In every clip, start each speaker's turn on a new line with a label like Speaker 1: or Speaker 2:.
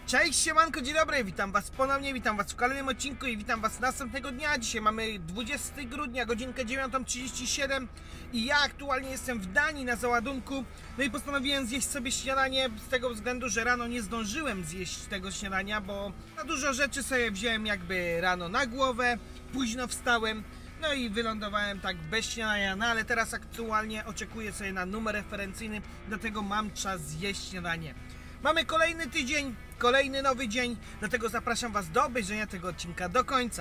Speaker 1: Cześć, siemanko, dzień dobry, witam was ponownie, witam was w kolejnym odcinku i witam was następnego dnia. Dzisiaj mamy 20 grudnia, godzinkę 9:37 i ja aktualnie jestem w Danii na załadunku. No i postanowiłem zjeść sobie śniadanie z tego względu, że rano nie zdążyłem zjeść tego śniadania, bo na dużo rzeczy sobie wziąłem jakby rano na głowę, późno wstałem. No i wylądowałem tak bez śniadania, no ale teraz aktualnie oczekuję sobie na numer referencyjny, dlatego mam czas zjeść śniadanie. Mamy kolejny tydzień, kolejny nowy dzień, dlatego zapraszam was do obejrzenia tego odcinka do końca.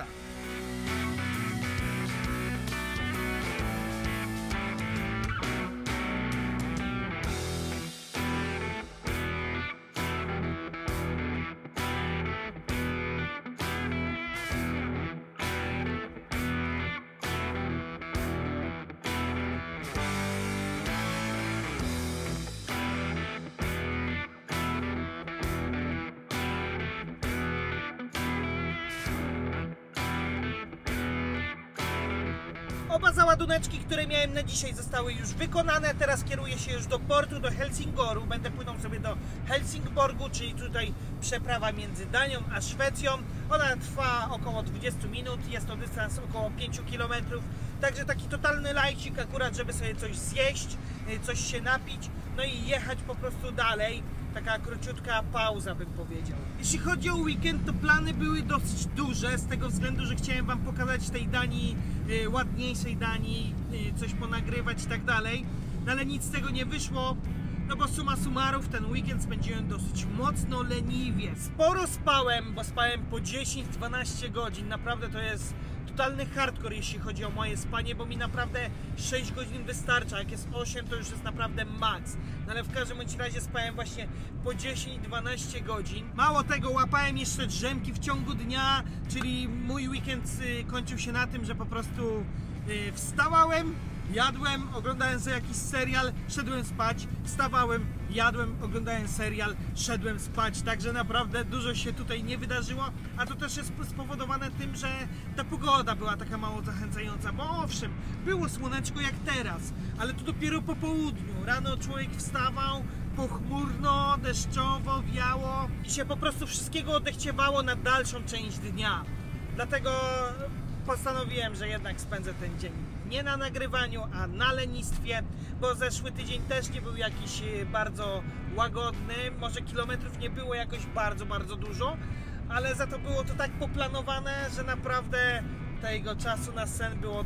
Speaker 1: Oba załaduneczki, które miałem na dzisiaj, zostały już wykonane. Teraz kieruję się już do portu, do Helsingboru. Będę płynął sobie do Helsingborgu, czyli tutaj przeprawa między Danią a Szwecją. Ona trwa około 20 minut, jest to dystans około 5 km. Także taki totalny lajcik akurat, żeby sobie coś zjeść, coś się napić, no i jechać po prostu dalej. Taka króciutka pauza, bym powiedział. Jeśli chodzi o weekend, to plany były dosyć duże, z tego względu, że chciałem wam pokazać tej Danii, ładniejszej Danii, coś ponagrywać i tak dalej, no ale nic z tego nie wyszło, no bo summa summarów ten weekend spędziłem dosyć mocno leniwie. Sporo spałem, bo spałem po 10-12 godzin, naprawdę to jest totalny hardcore, jeśli chodzi o moje spanie, bo mi naprawdę 6 godzin wystarcza, jak jest 8 to już jest naprawdę max. No ale w każdym bądź razie spałem właśnie po 10-12 godzin. Mało tego, łapałem jeszcze drzemki w ciągu dnia, czyli mój weekend kończył się na tym, że po prostu wstawałem, jadłem, oglądałem sobie jakiś serial, szedłem spać, wstawałem, jadłem, oglądałem serial, szedłem spać, także naprawdę dużo się tutaj nie wydarzyło, a to też jest spowodowane tym, że ta pogoda była taka mało zachęcająca, bo owszem, było słoneczko jak teraz, ale to dopiero po południu, rano człowiek wstawał, pochmurno, deszczowo, wiało i się po prostu wszystkiego odechciewało na dalszą część dnia, dlatego postanowiłem, że jednak spędzę ten dzień nie na nagrywaniu, a na lenistwie, bo zeszły tydzień też nie był jakiś bardzo łagodny, może kilometrów nie było jakoś bardzo dużo, ale za to było to tak poplanowane, że naprawdę tego czasu na sen było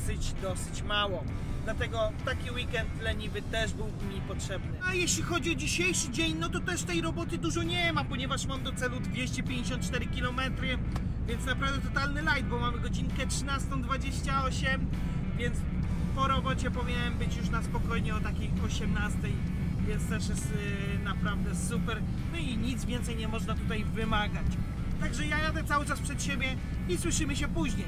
Speaker 1: dosyć mało. Dlatego taki weekend leniwy też był mi potrzebny. A jeśli chodzi o dzisiejszy dzień, no to też tej roboty dużo nie ma, ponieważ mam do celu 254 km, więc naprawdę totalny light, bo mamy godzinkę 13:28, więc po robocie powinienem być już na spokojnie o takiej 18, więc też jest naprawdę super. No i nic więcej nie można tutaj wymagać. Także ja jadę cały czas przed siebie i słyszymy się później.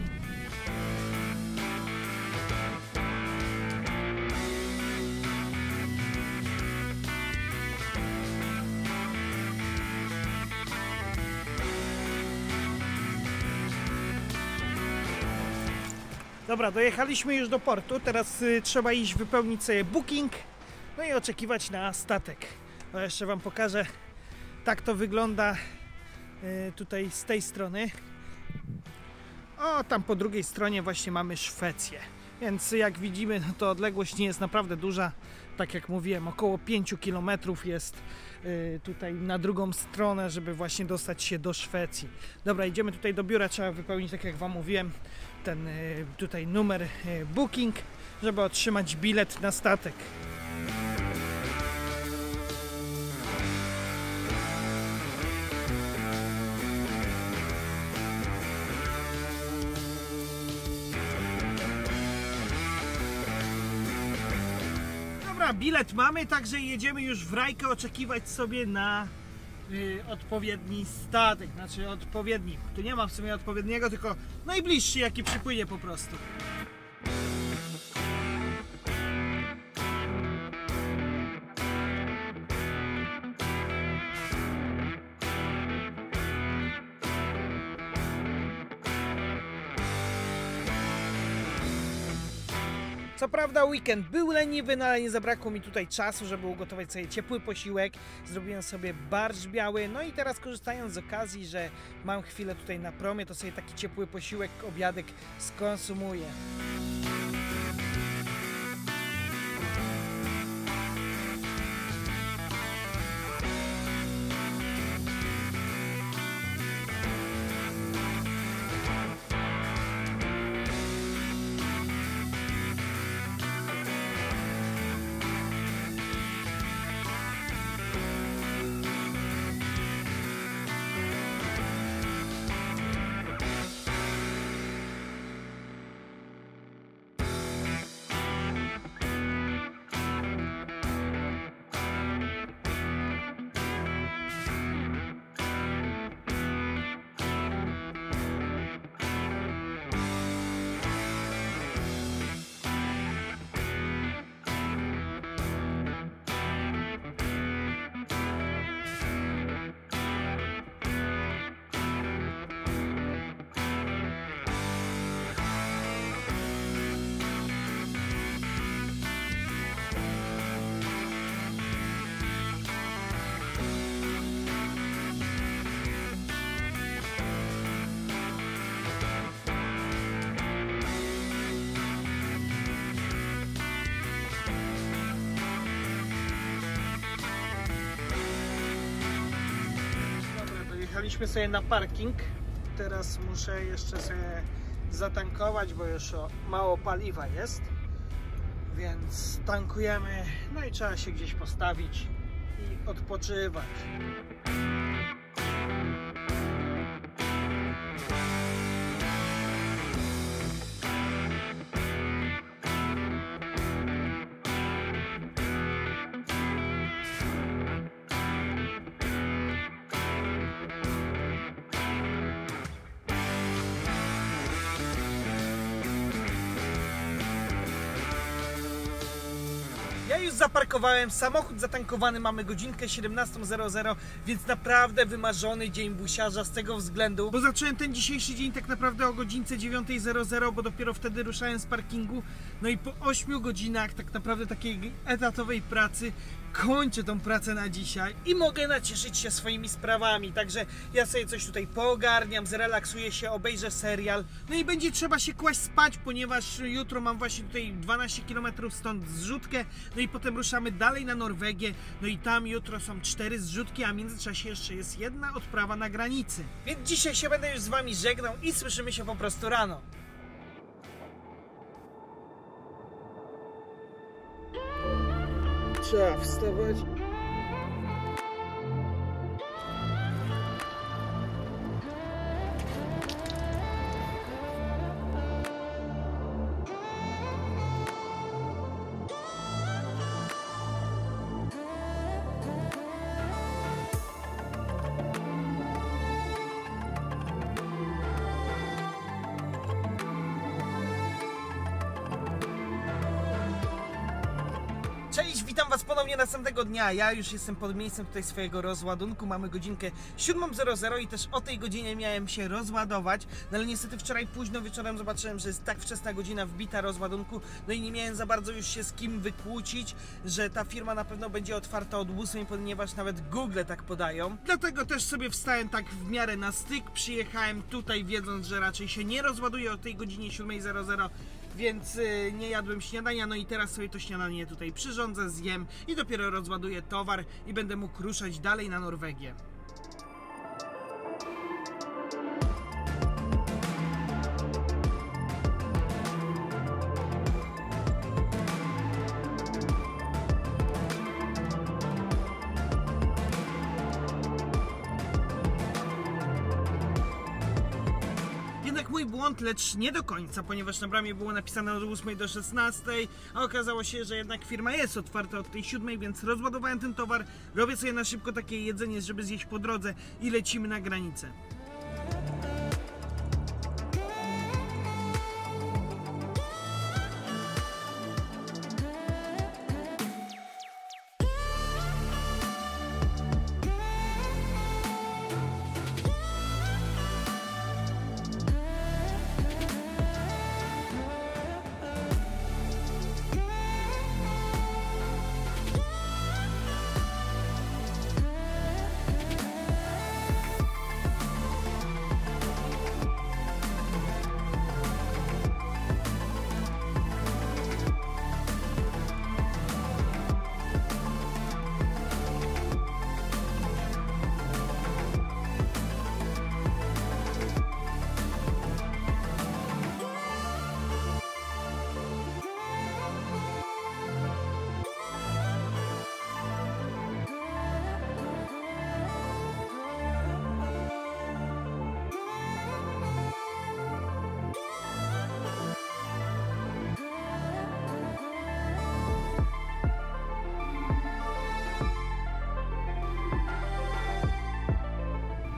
Speaker 1: Dobra, dojechaliśmy już do portu, teraz trzeba iść wypełnić sobie booking, no i oczekiwać na statek. No jeszcze wam pokażę, tak to wygląda tutaj z tej strony. O, tam po drugiej stronie właśnie mamy Szwecję, więc jak widzimy, no to odległość nie jest naprawdę duża. Tak jak mówiłem, około 5 km jest tutaj na drugą stronę, żeby właśnie dostać się do Szwecji. Dobra, idziemy tutaj do biura, trzeba wypełnić, tak jak wam mówiłem, ten tutaj numer booking, żeby otrzymać bilet na statek. Bilet mamy, także jedziemy już w Rajkę oczekiwać sobie na odpowiedni statek, znaczy odpowiedni, tu nie ma w sumie odpowiedniego, tylko najbliższy jaki przypłynie po prostu. Co prawda weekend był leniwy, no ale nie zabrakło mi tutaj czasu, żeby ugotować sobie ciepły posiłek. Zrobiłem sobie barszcz biały, no i teraz korzystając z okazji, że mam chwilę tutaj na promie, to sobie taki ciepły posiłek, obiadek skonsumuję. Jechaliśmy sobie na parking. Teraz muszę jeszcze sobie zatankować, bo już mało paliwa jest. Więc tankujemy, no i trzeba się gdzieś postawić i odpoczywać. Ja już zaparkowałem, samochód zatankowany, mamy godzinkę 17:00, więc naprawdę wymarzony dzień busiarza z tego względu, bo zacząłem ten dzisiejszy dzień tak naprawdę o godzince 9:00, bo dopiero wtedy ruszałem z parkingu. No i po 8 godzinach tak naprawdę takiej etatowej pracy kończę tą pracę na dzisiaj i mogę nacieszyć się swoimi sprawami. Także ja sobie coś tutaj poogarniam, zrelaksuję się, obejrzę serial. No i będzie trzeba się kłaść spać, ponieważ jutro mam właśnie tutaj 12 km stąd zrzutkę. No i potem ruszamy dalej na Norwegię. No i tam jutro są 4 zrzutki, a w międzyczasie jeszcze jest jedna odprawa na granicy. Więc dzisiaj się będę już z wami żegnał i słyszymy się po prostu rano. Trzeba wstawać. Cześć, witam was ponownie następnego dnia. Ja już jestem pod miejscem tutaj swojego rozładunku. Mamy godzinkę 7:00 i też o tej godzinie miałem się rozładować. No ale niestety wczoraj późno wieczorem zobaczyłem, że jest tak wczesna godzina wbita rozładunku. No i nie miałem za bardzo już się z kim wykłócić, że ta firma na pewno będzie otwarta od 8, ponieważ nawet Google tak podają. Dlatego też sobie wstałem tak w miarę na styk. Przyjechałem tutaj wiedząc, że raczej się nie rozładuje o tej godzinie 7:00. Więc nie jadłem śniadania, no i teraz sobie to śniadanie tutaj przyrządzę, zjem i dopiero rozładuję towar i będę mógł ruszać dalej na Norwegię. Mój błąd, lecz nie do końca, ponieważ na bramie było napisane od 8 do 16, a okazało się, że jednak firma jest otwarta od tej 7, więc rozładowałem ten towar, robię sobie na szybko takie jedzenie, żeby zjeść po drodze i lecimy na granicę.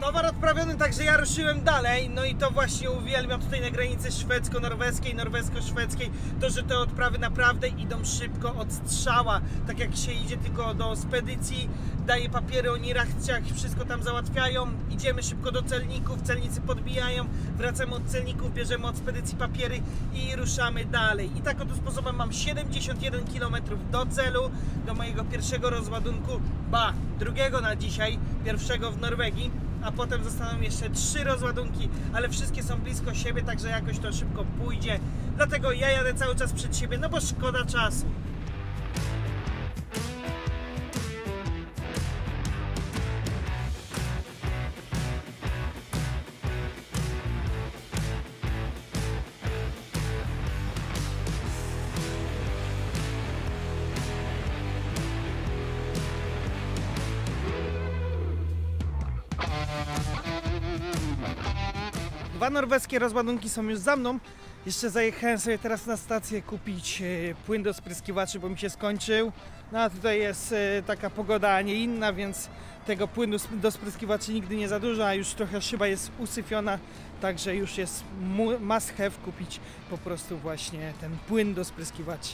Speaker 1: Towar odprawiony, także ja ruszyłem dalej. No i to właśnie uwielbiam tutaj na granicy szwedzko-norweskiej, norwesko-szwedzkiej. To, że te odprawy naprawdę idą szybko od strzała. Tak jak się idzie tylko do spedycji, daje papiery o nirachciach, wszystko tam załatwiają. Idziemy szybko do celników, celnicy podbijają, wracamy od celników, bierzemy od spedycji papiery i ruszamy dalej. I tak oto sposobem mam 71 km do celu, do mojego pierwszego rozładunku, drugiego na dzisiaj, pierwszego w Norwegii. A potem zostaną jeszcze 3 rozładunki, ale wszystkie są blisko siebie, także jakoś to szybko pójdzie. Dlatego ja jadę cały czas przed siebie, no bo szkoda czasu. Dwa norweskie rozładunki są już za mną. Jeszcze zajechałem sobie teraz na stację kupić płyn do spryskiwaczy, bo mi się skończył. No a tutaj jest taka pogoda, a nie inna, więc tego płynu do spryskiwaczy nigdy nie za dużo, a już trochę szyba jest usyfiona, także już jest must have kupić po prostu właśnie ten płyn do spryskiwaczy.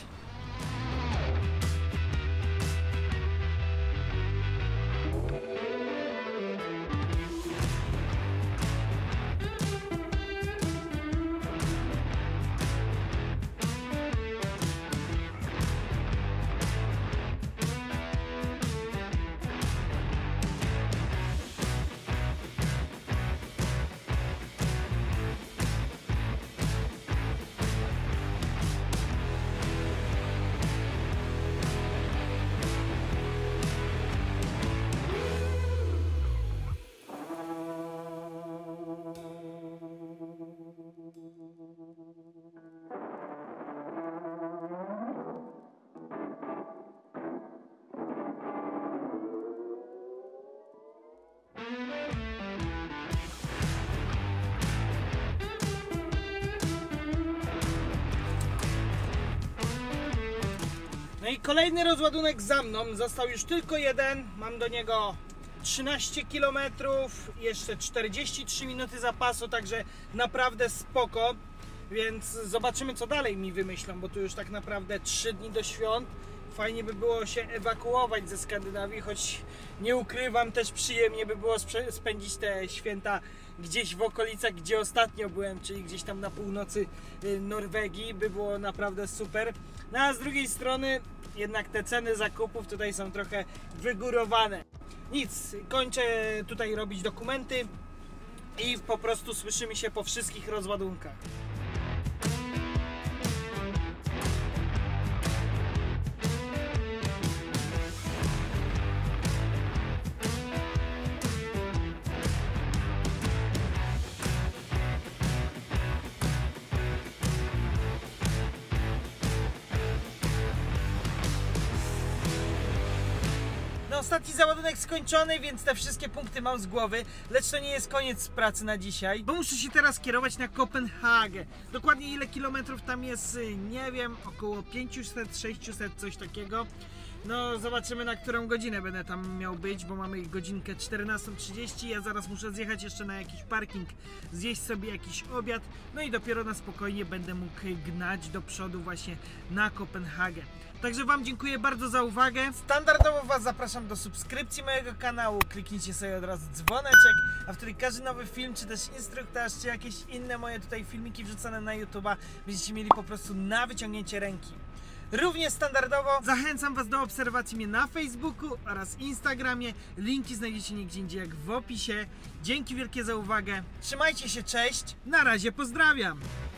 Speaker 1: No i kolejny rozładunek za mną, został już tylko jeden, mam do niego 13 km, jeszcze 43 minuty zapasu, także naprawdę spoko, więc zobaczymy co dalej mi wymyślą, bo tu już tak naprawdę 3 dni do świąt. Fajnie by było się ewakuować ze Skandynawii, choć nie ukrywam, też przyjemnie by było spędzić te święta gdzieś w okolicach, gdzie ostatnio byłem, czyli gdzieś tam na północy Norwegii, by było naprawdę super. No a z drugiej strony jednak te ceny zakupów tutaj są trochę wygórowane. Nic, kończę tutaj robić dokumenty i po prostu słyszymy się po wszystkich rozładunkach. No, ostatni załadunek skończony, więc te wszystkie punkty mam z głowy, lecz to nie jest koniec pracy na dzisiaj, bo muszę się teraz kierować na Kopenhagę. Dokładnie ile kilometrów tam jest, nie wiem, około 500, 600, coś takiego. No zobaczymy, na którą godzinę będę tam miał być, bo mamy godzinkę 14:30. Ja zaraz muszę zjechać jeszcze na jakiś parking, zjeść sobie jakiś obiad, no i dopiero na spokojnie będę mógł gnać do przodu właśnie na Kopenhagę. Także Wam dziękuję bardzo za uwagę. Standardowo Was zapraszam do subskrypcji mojego kanału. Kliknijcie sobie od razu dzwoneczek, a wtedy każdy nowy film, czy też instruktaż, czy jakieś inne moje tutaj filmiki wrzucone na YouTube'a będziecie mieli po prostu na wyciągnięcie ręki. Również standardowo zachęcam Was do obserwacji mnie na Facebooku oraz Instagramie. Linki znajdziecie nigdzie indziej jak w opisie. Dzięki wielkie za uwagę. Trzymajcie się, cześć. Na razie, pozdrawiam.